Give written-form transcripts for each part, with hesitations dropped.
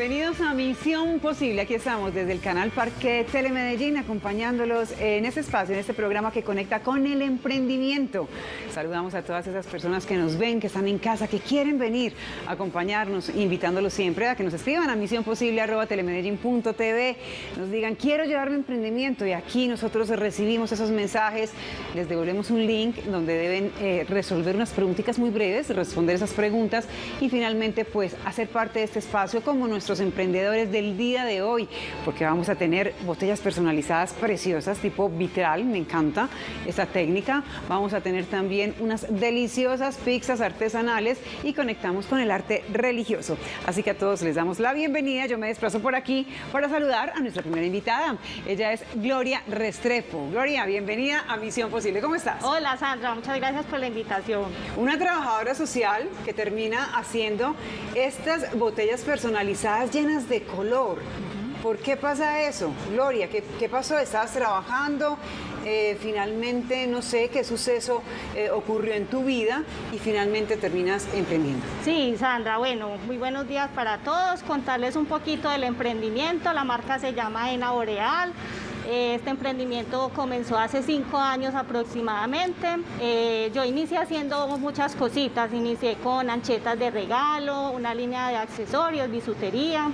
Bienvenidos a Misión Posible. Aquí estamos desde el canal Parquet Telemedellín, acompañándolos en este espacio, en este programa que conecta con el emprendimiento. Saludamos a todas esas personas que nos ven, que están en casa, que quieren venir a acompañarnos, invitándolos siempre a que nos escriban a misionposible@telemedellin.tv, nos digan, quiero llevar mi emprendimiento, y aquí nosotros recibimos esos mensajes, les devolvemos un link donde deben resolver unas preguntitas muy breves, responder esas preguntas y finalmente pues hacer parte de este espacio como nuestros emprendedores del día de hoy, porque vamos a tener botellas personalizadas preciosas tipo vitral, me encanta esta técnica. Vamos a tener también unas deliciosas pizzas artesanales y conectamos con el arte religioso. Así que a todos les damos la bienvenida. Yo me desplazo por aquí para saludar a nuestra primera invitada. Ella es Gloria Restrepo. Gloria, bienvenida a Misión Posible. ¿Cómo estás? Hola Sandra, muchas gracias por la invitación. Una trabajadora social que termina haciendo estas botellas personalizadas llenas de color. ¿Por qué pasa eso? Gloria, ¿qué pasó? ¿Estabas trabajando? Finalmente, no sé qué suceso ocurrió en tu vida y finalmente terminas emprendiendo. Sí, Sandra, bueno, muy buenos días para todos. Contarles un poquito del emprendimiento. La marca se llama Ena Boreal. Este emprendimiento comenzó hace 5 años aproximadamente. Yo inicié haciendo muchas cositas. Inicié con anchetas de regalo, una línea de accesorios, bisutería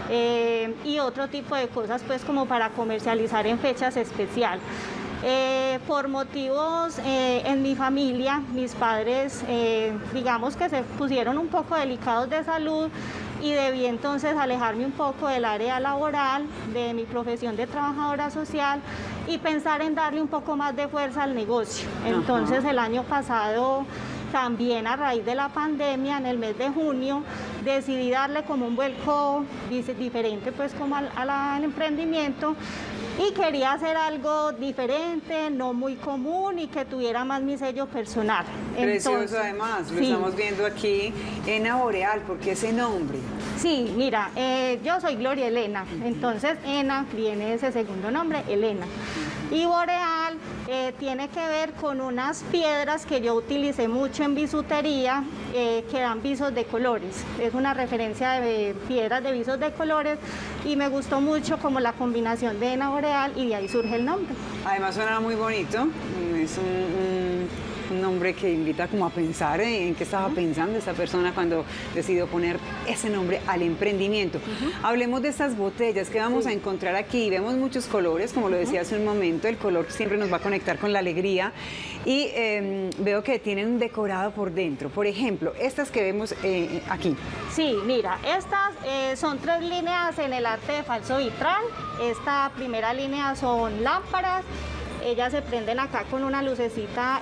y otro tipo de cosas pues como para comercializar en fechas especiales. Por motivos en mi familia, mis padres digamos que se pusieron un poco delicados de salud y debí entonces alejarme un poco del área laboral, de mi profesión de trabajadora social y pensar en darle un poco más de fuerza al negocio. Entonces el año pasado, también a raíz de la pandemia, en el mes de junio, decidí darle como un vuelco diferente pues como al emprendimiento. Y quería hacer algo diferente, no muy común y que tuviera más mi sello personal. Precioso además, lo estamos viendo aquí, Ena Boreal, ¿por qué ese nombre? Sí, mira, yo soy Gloria Elena, entonces Ena viene de ese segundo nombre, Elena. Y Boreal tiene que ver con unas piedras que yo utilicé mucho en bisutería, que dan visos de colores. Es una referencia de piedras de visos de colores y me gustó mucho como la combinación de Ena Boreal y de ahí surge el nombre. Además suena muy bonito, es un nombre que invita como a pensar en qué estaba pensando esta persona cuando decidió poner ese nombre al emprendimiento. Hablemos de estas botellas que vamos a encontrar aquí. Vemos muchos colores, como lo decía hace un momento, el color siempre nos va a conectar con la alegría y veo que tienen un decorado por dentro. Por ejemplo, estas que vemos aquí. Sí, mira, estas son 3 líneas en el arte de falso vitral. Esta primera línea son lámparas. Ellas se prenden acá con una lucecita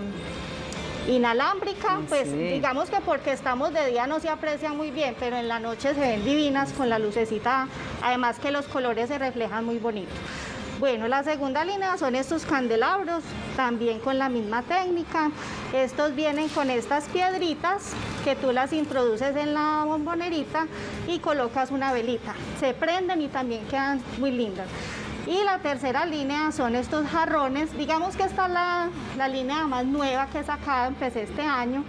inalámbrica, pues digamos que porque estamos de día no se aprecia muy bien, pero en la noche se ven divinas con la lucecita, además que los colores se reflejan muy bonito. Bueno, la segunda línea son estos candelabros, también con la misma técnica. Estos vienen con estas piedritas que tú las introduces en la bombonerita y colocas una velita. Se prenden y también quedan muy lindas. Y la tercera línea son estos jarrones, digamos que esta es la línea más nueva que he sacado, empecé este año.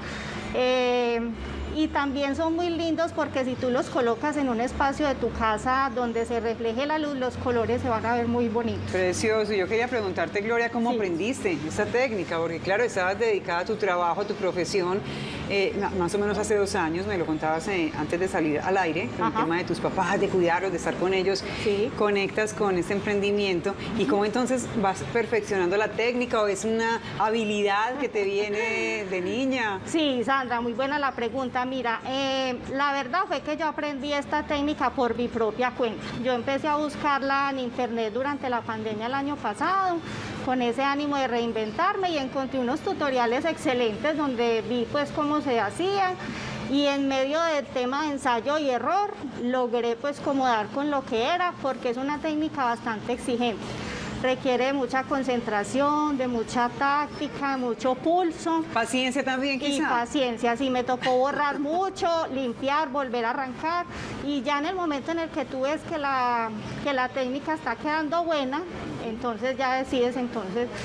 Y también son muy lindos porque si tú los colocas en un espacio de tu casa donde se refleje la luz, los colores se van a ver muy bonitos. Precioso. Yo quería preguntarte, Gloria, ¿cómo aprendiste esta técnica? Porque claro, estabas dedicada a tu trabajo, a tu profesión, más o menos hace 2 años, me lo contabas antes de salir al aire, con el tema de tus papás, de cuidarlos, de estar con ellos, conectas con este emprendimiento y cómo entonces vas perfeccionando la técnica o es una habilidad que te viene de niña. Sí, Sandra, muy buena la pregunta. Mira, la verdad fue que yo aprendí esta técnica por mi propia cuenta. Yo empecé a buscarla en internet durante la pandemia el año pasado, con ese ánimo de reinventarme y encontré unos tutoriales excelentes donde vi pues cómo se hacían y en medio del tema de ensayo y error logré pues como dar con lo que era porque es una técnica bastante exigente. Requiere de mucha concentración, de mucha táctica, de mucho pulso. Paciencia también, quizá. Y paciencia, sí, me tocó borrar mucho, limpiar, volver a arrancar. Y ya en el momento en el que tú ves que la técnica está quedando buena, entonces ya decides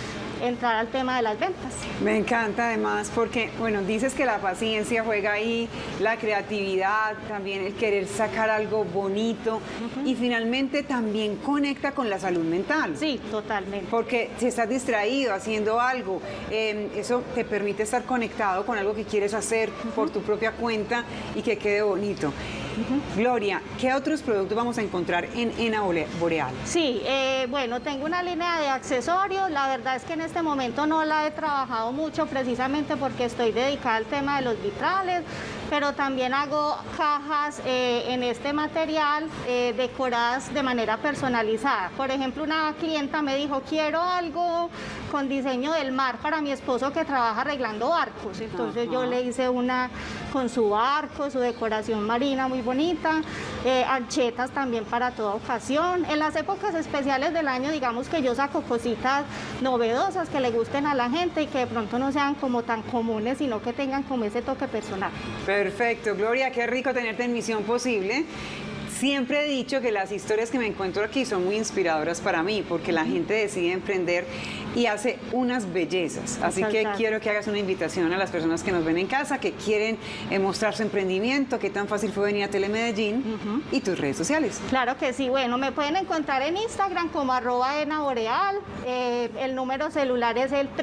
entrar al tema de las ventas. Me encanta además porque, bueno, dices que la paciencia juega ahí, la creatividad, también el querer sacar algo bonito y finalmente también conecta con la salud mental. Sí, totalmente. Porque si estás distraído haciendo algo, eso te permite estar conectado con algo que quieres hacer por tu propia cuenta y que quede bonito. Gloria, ¿qué otros productos vamos a encontrar en Hena Boreal? Sí, bueno, tengo una línea de accesorios. La verdad es que en este momento no la he trabajado mucho precisamente porque estoy dedicada al tema de los vitrales, pero también hago cajas en este material decoradas de manera personalizada. Por ejemplo, una clienta me dijo, quiero algo con diseño del mar para mi esposo que trabaja arreglando barcos. Entonces yo le hice una con su barco, su decoración marina muy bonita, anchetas también para toda ocasión. En las épocas especiales del año, digamos que yo saco cositas novedosas que le gusten a la gente y que de pronto no sean como tan comunes, sino que tengan como ese toque personal. Perfecto, Gloria, qué rico tenerte en Misión Posible. Siempre he dicho que las historias que me encuentro aquí son muy inspiradoras para mí, porque la gente decide emprender y hace unas bellezas. Así que quiero que hagas una invitación a las personas que nos ven en casa, que quieren mostrar su emprendimiento, qué tan fácil fue venir a Telemedellín y tus redes sociales. Claro que sí, bueno, me pueden encontrar en Instagram como @HenaBoreal. El número celular es el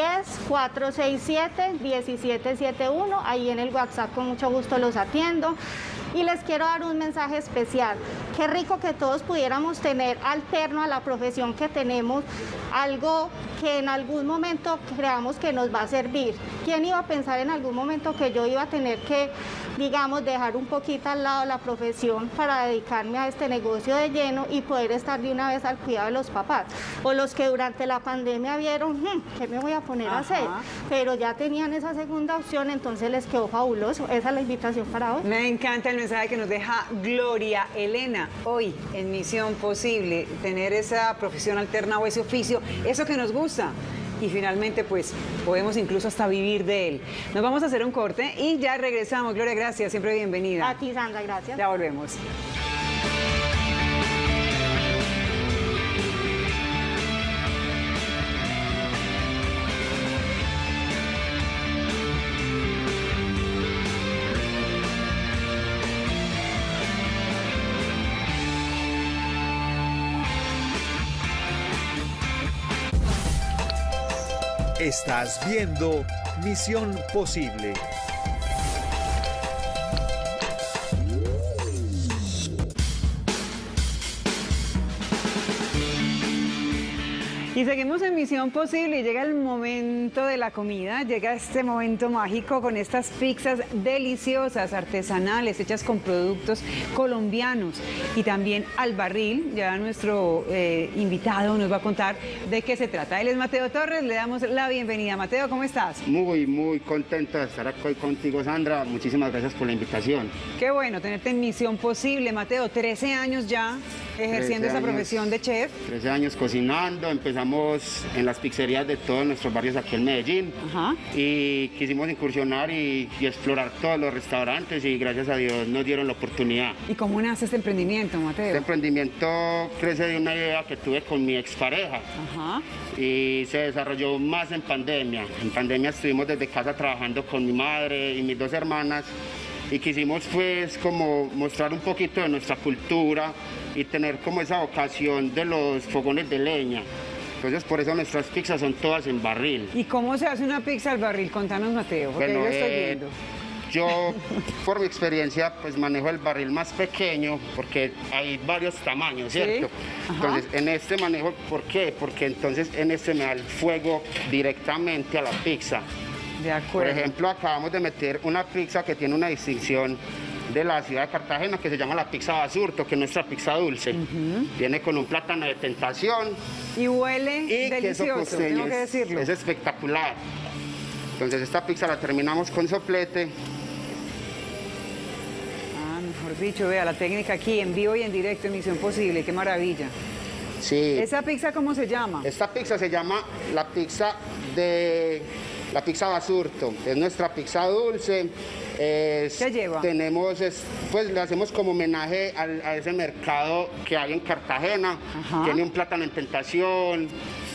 310-467-1771. Ahí en el WhatsApp con mucho gusto los atiendo. Y les quiero dar un mensaje especial. Qué rico que todos pudiéramos tener alterno a la profesión que tenemos, algo que en algún momento creamos que nos va a servir. ¿Quién iba a pensar en algún momento que yo iba a tener que, digamos, dejar un poquito al lado la profesión para dedicarme a este negocio de lleno y poder estar de una vez al cuidado de los papás? O los que durante la pandemia vieron, ¿qué me voy a poner a hacer? Pero ya tenían esa segunda opción, entonces les quedó fabuloso. Esa es la invitación para hoy. Me encanta el mensaje que nos deja Gloria Elena hoy en Misión Posible, tener esa profesión alterna o ese oficio, eso que nos gusta. Y finalmente, pues, podemos incluso hasta vivir de él. Nos vamos a hacer un corte y ya regresamos. Gloria, gracias. Siempre bienvenida. A ti, Sandra, gracias. Ya volvemos. Estás viendo Misión Posible. Y seguimos en Misión Posible y llega el momento de la comida, llega este momento mágico con estas pizzas deliciosas, artesanales, hechas con productos colombianos y también al barril. Ya nuestro invitado nos va a contar de qué se trata. Él es Mateo Torres, le damos la bienvenida. Mateo, ¿cómo estás? Muy contento de estar aquí contigo, Sandra. Muchísimas gracias por la invitación. Qué bueno tenerte en Misión Posible, Mateo. 13 años ya ejerciendo esa profesión de chef. 13 años cocinando, empezamos en las pizzerías de todos nuestros barrios aquí en Medellín. Y quisimos incursionar y explorar todos los restaurantes y gracias a Dios nos dieron la oportunidad. ¿Y cómo nace este emprendimiento, Mateo? Este emprendimiento crece de una idea que tuve con mi expareja y se desarrolló más en pandemia. En pandemia estuvimos desde casa trabajando con mi madre y mis dos hermanas y quisimos pues como mostrar un poquito de nuestra cultura y tener como esa vocación de los fogones de leña. Entonces por eso nuestras pizzas son todas en barril. ¿Y cómo se hace una pizza al barril? Contanos, Mateo, porque bueno, yo lo estoy viendo. Yo, por mi experiencia, pues manejo el barril más pequeño porque hay varios tamaños, ¿cierto? ¿Sí? Entonces, en este manejo, ¿por qué? Porque entonces en este me da el fuego directamente a la pizza. De acuerdo. Por ejemplo, acabamos de meter una pizza que tiene una distinción de la ciudad de Cartagena que se llama la pizza basurto, que es nuestra pizza dulce. Viene con un plátano de tentación. Y huele delicioso, tengo que decirlo. Es espectacular. Entonces esta pizza la terminamos con soplete. Mejor dicho, vea la técnica aquí en vivo y en directo en Misión Posible, qué maravilla. Sí. ¿Esa pizza cómo se llama? Esta pizza se llama la pizza de La pizza Basurto, es nuestra pizza dulce. ¿Qué lleva? Pues le hacemos como homenaje a ese mercado que hay en Cartagena. Ajá. Tiene un plátano en tentación,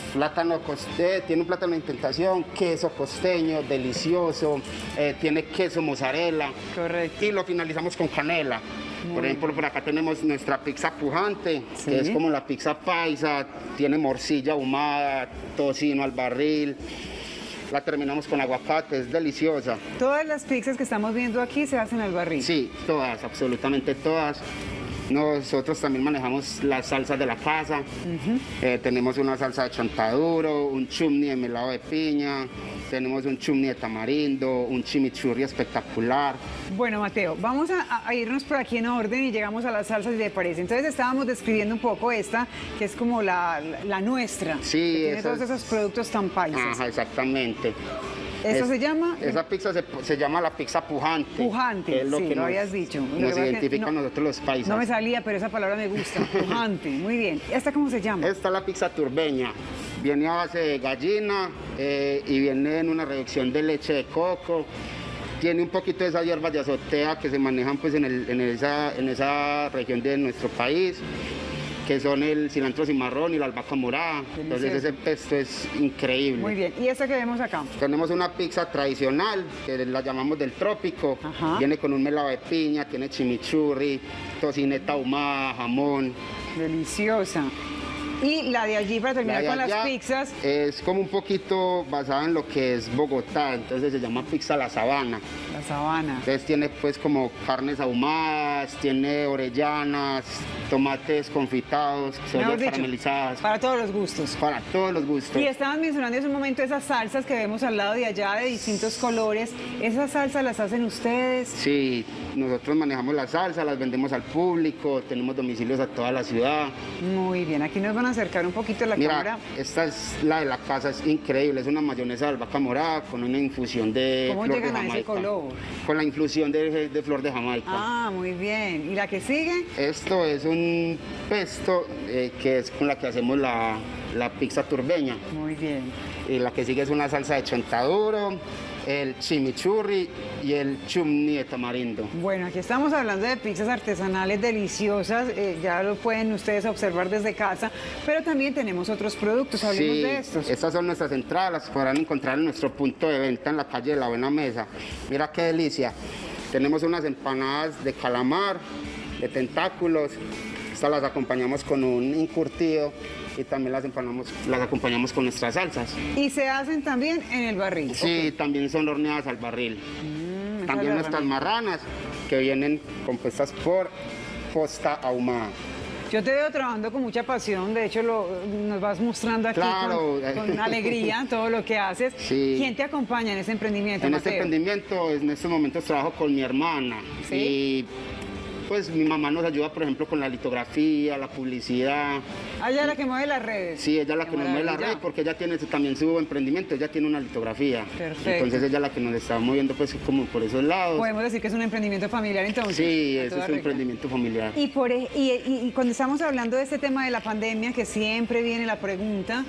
tiene un plátano en tentación, queso costeño, delicioso, tiene queso mozzarella. Correcto. Y lo finalizamos con canela. Por ejemplo, por acá tenemos nuestra pizza pujante, Sí. que es como la pizza paisa, tiene morcilla ahumada, tocino al barril. La terminamos con aguacate, es deliciosa. Todas las pizzas que estamos viendo aquí se hacen al barril. Sí, todas, absolutamente todas. Nosotros también manejamos las salsas de la casa. Tenemos una salsa de chontaduro, un chutney de melado de piña, tenemos un chutney de tamarindo, un chimichurri espectacular. Bueno, Mateo, vamos a irnos por aquí en orden y llegamos a las salsas, si te parece. Entonces estábamos describiendo un poco esta, que es como la nuestra. Sí, que tiene esa todos es- esos productos tan paisas. Ajá, exactamente. ¿Eso se llama? Esa pizza se llama la pizza pujante. Pujante, que es lo sí, que lo habías dicho. Lo que Nos pasa es que identifica a no- nosotros los paisas. No me salía, pero esa palabra me gusta. Pujante, muy bien. ¿Esta cómo se llama? Esta es la pizza turbeña. Viene a base de gallina y viene en una reducción de leche de coco. Tiene un poquito de esas hierbas de azotea que se manejan pues en esa región de nuestro país, que son el cilantro cimarrón y la albahaca morada. Entonces ese pesto es increíble. Muy bien. ¿Y esta que vemos acá? Tenemos una pizza tradicional, que la llamamos del trópico. Ajá. Viene con un melado de piña, tiene chimichurri, tocineta ahumada, jamón. Deliciosa. Y la de allí, para terminar La con de las allá pizzas, es como un poquito basada en lo que es Bogotá, entonces se llama pizza La Sabana. la sabana. Entonces tiene pues como carnes ahumadas, tiene orellanas, tomates confitados, Mejor cebollas dicho, caramelizadas, para todos los gustos. para todos los gustos. Y estaban mencionando hace un momento esas salsas que vemos al lado de allá de distintos colores. ¿Esas salsas las hacen ustedes? Sí, nosotros manejamos la salsa, las vendemos al público, tenemos domicilios a toda la ciudad. Muy bien, aquí nos van a acercar un poquito la Mira, cámara. esta es la de la casa, es increíble, es una mayonesa de albahaca morada con una infusión de ¿Cómo flor llegan de a ese Jamaica. color? Con la infusión de flor de Jamaica. Ah, muy bien. ¿Y la que sigue? Esto es un pesto que es con la que hacemos la pizza turbeña. Muy bien. Y la que sigue es una salsa de chontaduro, el chimichurri y el chutney de tamarindo. Bueno, aquí estamos hablando de pizzas artesanales deliciosas, ya lo pueden ustedes observar desde casa, pero también tenemos otros productos, hablemos Sí, de estos. estas son nuestras entradas, las podrán encontrar en nuestro punto de venta en la calle de la Buena Mesa. Mira qué delicia. Tenemos unas empanadas de calamar, de tentáculos. Estas las acompañamos con un encurtido y también las acompañamos con nuestras salsas. Y se hacen también en el barril. Sí, también son horneadas al barril. esa También es la nuestras marranas, que vienen compuestas por posta ahumada. Yo te veo trabajando con mucha pasión, de hecho nos vas mostrando aquí Claro. con alegría todo lo que haces. Sí. ¿Quién te acompaña en ese emprendimiento, En Mateo? este emprendimiento, en estos momentos trabajo con mi hermana. ¿Sí? Y pues mi mamá nos ayuda, por ejemplo, con la litografía, la publicidad. Ella es la que mueve las redes. Sí, ella es la Qué que nos mueve la maravilla. red porque ella tiene también su emprendimiento, ella tiene una litografía. Perfecto. Entonces ella es la que nos está moviendo pues como por esos lados. Podemos decir que es un emprendimiento familiar entonces. Sí, a eso toda es un regla. emprendimiento familiar. Y cuando estamos hablando de este tema de la pandemia, que siempre viene la pregunta,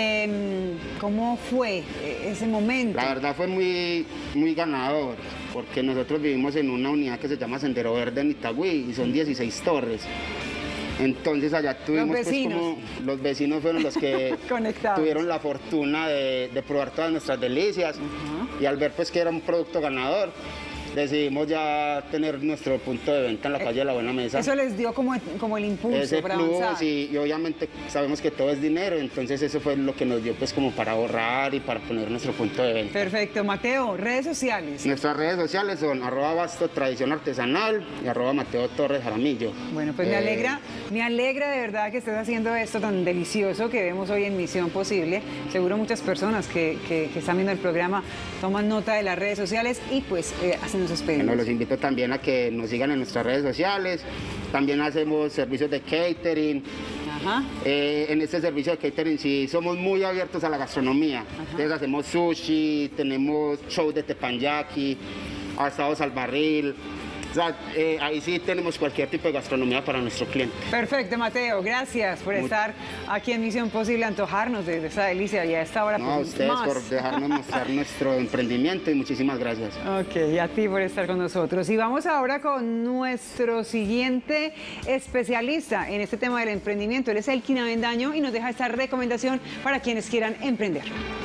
¿cómo fue ese momento? La verdad fue muy, muy ganador, porque nosotros vivimos en una unidad que se llama Sendero Verde en Itagüí y son 16 torres. Entonces allá tuvimos pues vecinos. como los vecinos fueron los que Conectados. tuvieron la fortuna de probar todas nuestras delicias y al ver pues que era un producto ganador decidimos ya tener nuestro punto de venta en la calle de la Buena Mesa. Eso les dio como el impulso Ese para plus avanzar. y obviamente sabemos que todo es dinero, entonces eso fue lo que nos dio pues como para ahorrar y para poner nuestro punto de venta. Perfecto. Mateo, redes sociales. Nuestras redes sociales son @Basto Tradición Artesanal y @Mateo Torres Jaramillo. Bueno, pues me alegra de verdad que estés haciendo esto tan delicioso que vemos hoy en Misión Posible. Seguro muchas personas que están viendo el programa toman nota de las redes sociales y pues así nos despedimos. Bueno, los invito también a que nos sigan en nuestras redes sociales. También hacemos servicios de catering. Ajá. En este servicio de catering sí somos muy abiertos a la gastronomía. Entonces hacemos sushi, tenemos show de teppanyaki, asados al barril, O sea, ahí sí tenemos cualquier tipo de gastronomía para nuestro cliente. Perfecto, Mateo. Gracias por estar aquí en Misión Posible, antojarnos de esa delicia y a esta hora. No, a ustedes por dejarnos mostrar nuestro emprendimiento y muchísimas gracias. Ok, a ti por estar con nosotros. Y vamos ahora con nuestro siguiente especialista en este tema del emprendimiento. Él es Elkin Avendaño y nos deja esta recomendación para quienes quieran emprender.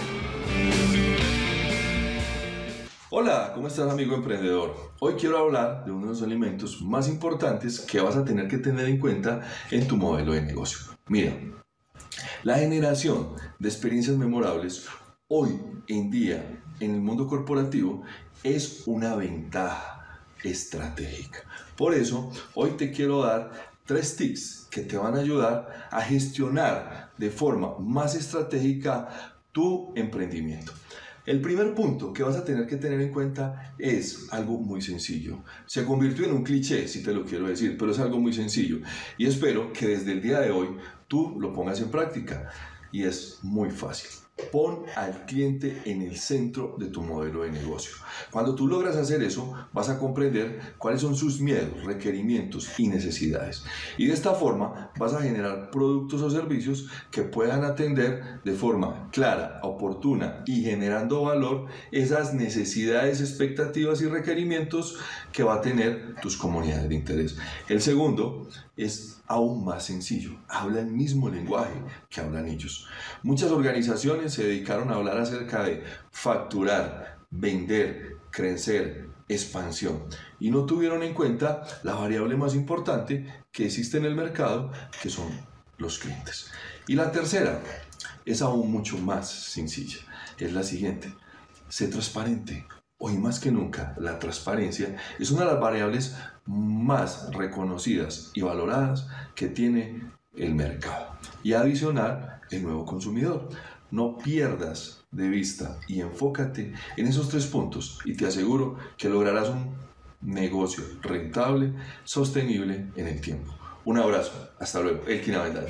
Hola, ¿cómo estás, amigo emprendedor? Hoy quiero hablar de uno de los alimentos más importantes que vas a tener que tener en cuenta en tu modelo de negocio. Mira, la generación de experiencias memorables hoy en día en el mundo corporativo es una ventaja estratégica. Por eso, hoy te quiero dar 3 tips que te van a ayudar a gestionar de forma más estratégica tu emprendimiento. El primer punto que vas a tener que tener en cuenta es algo muy sencillo. Se convirtió en un cliché, si te lo quiero decir, pero es algo muy sencillo. Y espero que desde el día de hoy tú lo pongas en práctica. Y es muy fácil. Pon al cliente en el centro de tu modelo de negocio. Cuando tú logras hacer eso, vas a comprender cuáles son sus miedos, requerimientos y necesidades. Y de esta forma vas a generar productos o servicios que puedan atender de forma clara, oportuna y generando valor esas necesidades, expectativas y requerimientos que va a tener tus comunidades de interés. El segundo es aún más sencillo. Habla el mismo lenguaje que hablan ellos. Muchas organizaciones se dedicaron a hablar acerca de facturar, vender, crecer, expansión y no tuvieron en cuenta la variable más importante que existe en el mercado, que son los clientes. Y la tercera es aún mucho más sencilla. Es la siguiente: sé transparente. Hoy más que nunca, la transparencia es una de las variables más reconocidas y valoradas que tiene el mercado. Y adicional, el nuevo consumidor. No pierdas de vista y enfócate en esos 3 puntos y te aseguro que lograrás un negocio rentable, sostenible en el tiempo. Un abrazo. Hasta luego. Elkin Avendaño.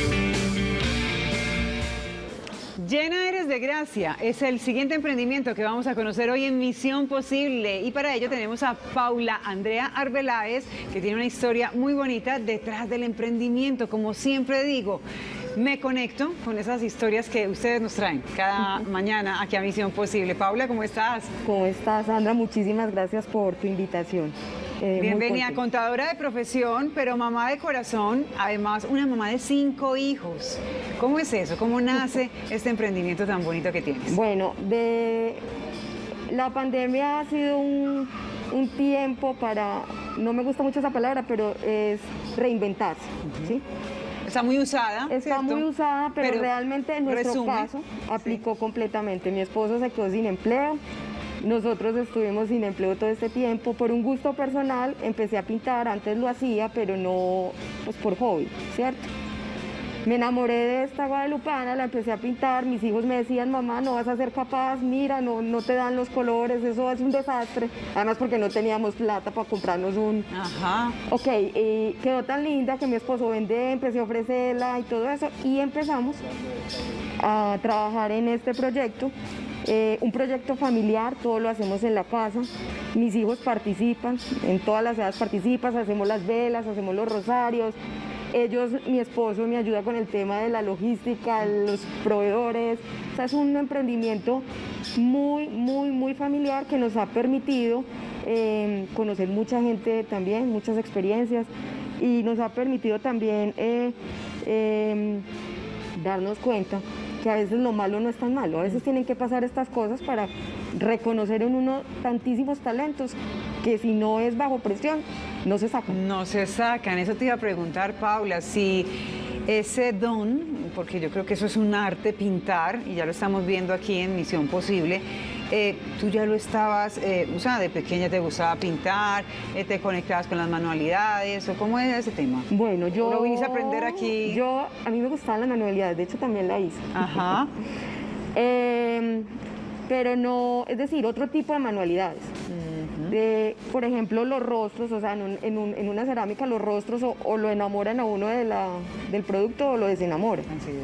Llena eres de gracia es el siguiente emprendimiento que vamos a conocer hoy en Misión Posible, y para ello tenemos a Paula Andrea Arbeláez, que tiene una historia muy bonita detrás del emprendimiento. Como siempre digo, me conecto con esas historias que ustedes nos traen cada mañana aquí a Misión Posible. Paula, ¿cómo estás? ¿Cómo estás, Sandra? Muchísimas gracias por tu invitación. Bienvenida, contadora de profesión, pero mamá de corazón, además una mamá de 5 hijos. ¿Cómo es eso? ¿Cómo nace este emprendimiento tan bonito que tienes? Bueno, la pandemia ha sido un tiempo para, no me gusta mucho esa palabra, pero es reinventarse, ¿sí? Está muy usada, Está muy usada, pero realmente en nuestro caso aplicó completamente. Mi esposo se quedó sin empleo. Nosotros estuvimos sin empleo todo este tiempo. Por un gusto personal empecé a pintar, antes lo hacía, pero no pues por hobby, ¿cierto? Me enamoré de esta guadalupana, la empecé a pintar, mis hijos me decían: mamá, no vas a ser capaz, mira, no te dan los colores, eso es un desastre. Además porque no teníamos plata para comprarnos un... Ajá. Ok, quedó tan linda que mi esposo vendé, empecé a ofrecerla y todo eso, y empezamos a trabajar en este proyecto. Un proyecto familiar, todo lo hacemos en la casa. Mis hijos participan, en todas las edades participan, hacemos las velas, hacemos los rosarios. Mi esposo me ayuda con el tema de la logística, los proveedores. O sea, es un emprendimiento muy, muy, muy familiar que nos ha permitido conocer mucha gente también, muchas experiencias, y nos ha permitido también darnos cuenta que a veces lo malo no es tan malo. A veces tienen que pasar estas cosas para reconocer en uno tantísimos talentos que si no es bajo presión, no se sacan. No se sacan. Eso te iba a preguntar, Paula, si ese don, porque yo creo que eso es un arte, pintar, y ya lo estamos viendo aquí en Misión Posible, tú ya lo estabas, o sea, de pequeña te gustaba pintar, te conectabas con las manualidades, o ¿cómo es ese tema? Bueno, yo... ¿Lo viniste a aprender aquí? A mí me gustaban las manualidades, de hecho también la hice. Ajá. Pero no, es decir, otro tipo de manualidades. Por ejemplo, los rostros, o sea, en una cerámica los rostros o lo enamoran a uno del producto o lo desenamoran. Así es.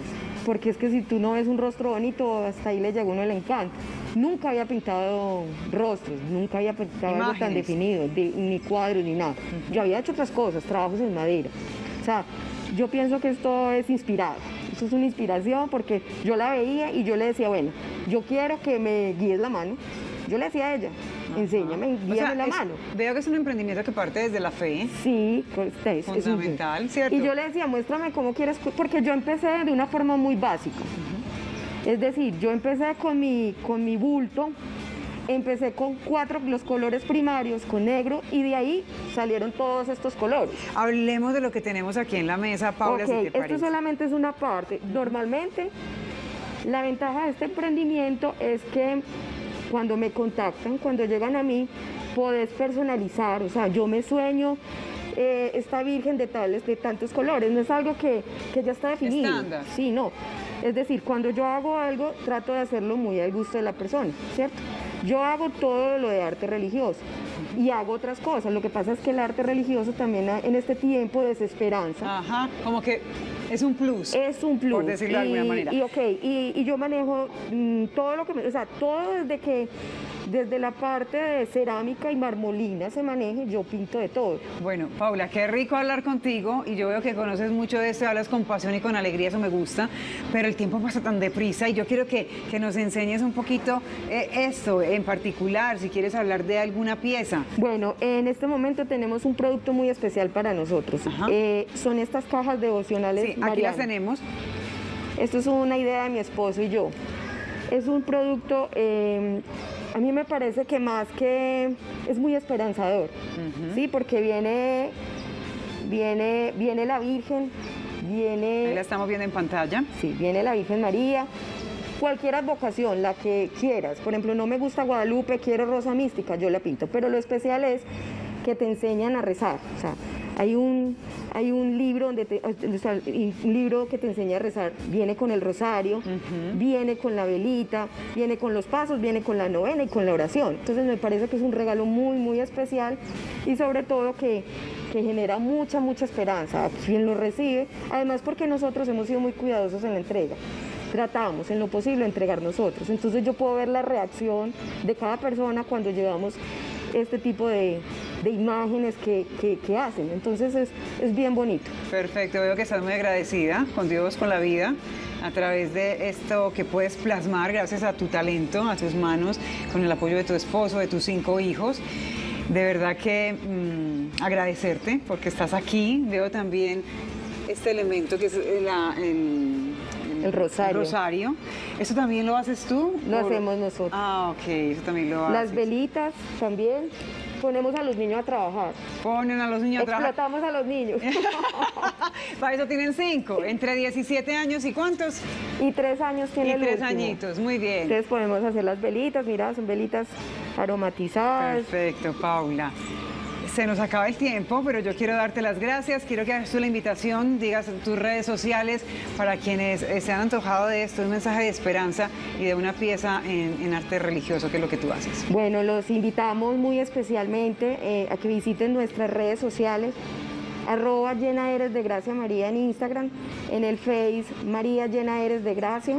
porque es que si tú no ves un rostro bonito, hasta ahí le llega a uno el encanto. Nunca había pintado rostros, nunca había pintado algo tan definido, ni cuadros ni nada. Yo había hecho otras cosas, trabajos en madera. O sea, yo pienso que esto es inspirado. Eso es una inspiración porque yo la veía y yo le decía, bueno, yo quiero que me guíes la mano. Yo le decía a ella, enséñame, guíame la mano. Veo que es un emprendimiento que parte desde la fe. Sí, es fundamental, ¿cierto? Y yo le decía, muéstrame cómo quieres, porque yo empecé de una forma muy básica. Es decir, yo empecé con mi bulto, empecé con los colores primarios, con negro, y de ahí salieron todos estos colores. Hablemos de lo que tenemos aquí en la mesa, Paula, si te parece. Esto solamente es una parte. Normalmente, la ventaja de este emprendimiento es que cuando me contactan, cuando llegan a mí, podés personalizar. O sea, yo me sueño esta virgen de tantos colores. No es algo que ya está definido. Estándar. Sí, no. Es decir, cuando yo hago algo, trato de hacerlo muy al gusto de la persona, ¿cierto? Yo hago todo lo de arte religioso y hago otras cosas. Lo que pasa es que el arte religioso también en este tiempo de desesperanza. Ajá, como que es un plus. Es un plus. Por decirlo de alguna manera. Y yo manejo todo lo que, o sea, todo desde la parte de cerámica y marmolina se maneje, yo pinto de todo. Bueno, Paula, qué rico hablar contigo y yo veo que conoces mucho de esto, hablas con pasión y con alegría, eso me gusta, pero el tiempo pasa tan deprisa y yo quiero que nos enseñes un poquito esto en particular, si quieres hablar de alguna pieza. Bueno, en este momento tenemos un producto muy especial para nosotros. Son estas cajas devocionales. Sí, aquí las tenemos. Esto es una idea de mi esposo y yo. Es un producto, a mí me parece que más que es muy esperanzador, ¿sí? Porque viene la Virgen, Ahí la estamos viendo en pantalla. Sí, viene la Virgen María. Cualquier advocación, la que quieras. Por ejemplo, no me gusta Guadalupe, quiero Rosa Mística, yo la pinto. Pero lo especial es que te enseñan a rezar. O sea, hay un libro un libro que te enseña a rezar. Viene con el rosario, viene con la velita, viene con los pasos, viene con la novena y con la oración. Entonces me parece que es un regalo muy, muy especial y sobre todo que genera mucha, mucha esperanza a quien lo recibe. Además porque nosotros hemos sido muy cuidadosos en la entrega. Tratamos en lo posible entregar nosotros. Entonces yo puedo ver la reacción de cada persona cuando llevamos este tipo de imágenes que hacen. Entonces es bien bonito. Perfecto, veo que estás muy agradecida con Dios, con la vida, a través de esto que puedes plasmar gracias a tu talento, a tus manos, con el apoyo de tu esposo, de tus 5 hijos. De verdad que agradecerte porque estás aquí. Veo también este elemento que es el rosario. El rosario. ¿Eso también lo haces tú? Lo hacemos nosotros. Ah, ok, eso también lo haces. Las velitas también. Ponemos a los niños a trabajar. Ponen a los niños a trabajar. Explotamos a los niños. Para eso tienen 5, entre 17 años y ¿cuántos? Y 3 años tiene el último. 3 añitos, muy bien. Entonces podemos hacer las velitas, mira, son velitas aromatizadas. Perfecto, Paula. Se nos acaba el tiempo, pero yo quiero darte las gracias. Quiero que hagas tú la invitación, digas en tus redes sociales para quienes se han antojado de esto, un mensaje de esperanza y de una pieza en arte religioso, que es lo que tú haces. Bueno, los invitamos muy especialmente a que visiten nuestras redes sociales, @llenaeresdegracia María en Instagram, en el Face María Llena Eres de Gracia.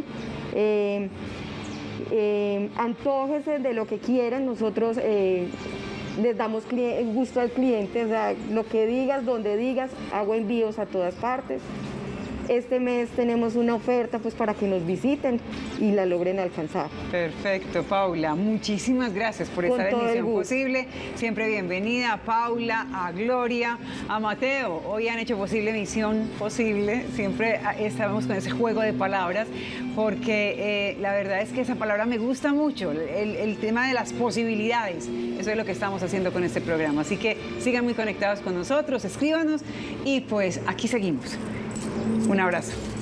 Antójese de lo que quieran, nosotros les damos gusto al cliente, o sea, lo que digas, donde digas, hago envíos a todas partes. Este mes tenemos una oferta pues para que nos visiten y la logren alcanzar. Perfecto, Paula. Muchísimas gracias por estar en Misión Posible. Siempre bienvenida a Paula, a Gloria, a Mateo. Hoy han hecho posible Misión Posible. Siempre estamos con ese juego de palabras porque la verdad es que esa palabra me gusta mucho, el tema de las posibilidades. Eso es lo que estamos haciendo con este programa. Así que sigan muy conectados con nosotros, escríbanos y pues aquí seguimos. Un abrazo.